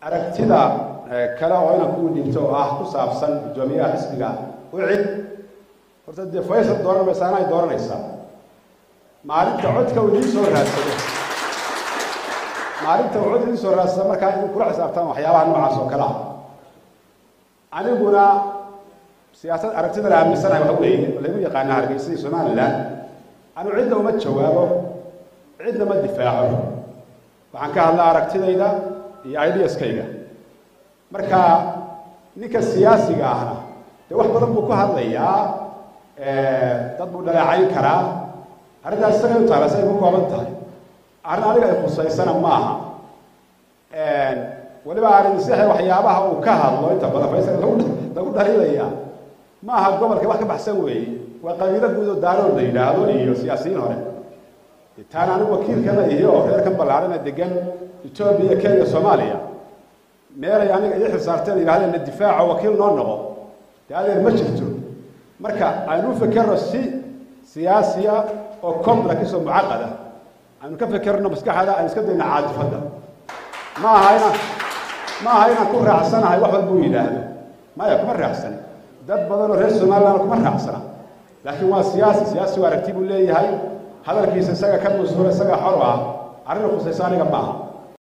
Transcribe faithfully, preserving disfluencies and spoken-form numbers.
aragtida kala oo inaan ku dhiibto ah ku saabsan gudoomiyaha xisbiga wicid horta de Faysal dooran meesana ay dooranaysaa maalinta codka uu idin soo raadsado maalinta uu idin soo raadsado markaa inuu kula xisaabtaan waxyaabaha noocaas oo kala aniguna siyaasad aragtida la aaminsanay waxa weeye lagu yaqaan hargeysa Soomaaliland anu cidna uma jawaabo cidna ma difaaco waxaan ka hadlaa aragtidayda iyo ideaskayga marka ninka siyaasiga ahna de wax badan buu ku hadlayaa ee dad buu dhaleecayn karaa arrintaas isaga u taala say ku kooban tahay arrin aniga ay khusaysana maaha ee waliba arrin sax waxyaabaha uu ka hadlo inta badan Faysal lagu dhaliilaya maaha gobolka wax ka baxsan weeye waa qabiilo guud oo daarood la yiraahdo iyo siyaasiyiin hore taan anigu wakiilkana iyo reerkan ballaaran degan Itoobiya Kenya Soomaaliya meelay aniga iyo xisaarteen ilaahay difaaca wakiil noo noqo taageer ma jirto marka aynu fikirno si siyaasiya oo complex oo mucaqada aynu ka fikirno maskaxda ay iska dayna caadifada ma ahayna ma ahayna ku raacsanahay wax walba uu yiraahdo ma ya kuma raacsan dad badan oo reer Soomaaliland kuma raacsana laakiin waa siyaasi siyaasi waa aragti buu leeyahay hadalkiisa isaga ka musuul isaga xor ah arrin khusaysan aniga maaha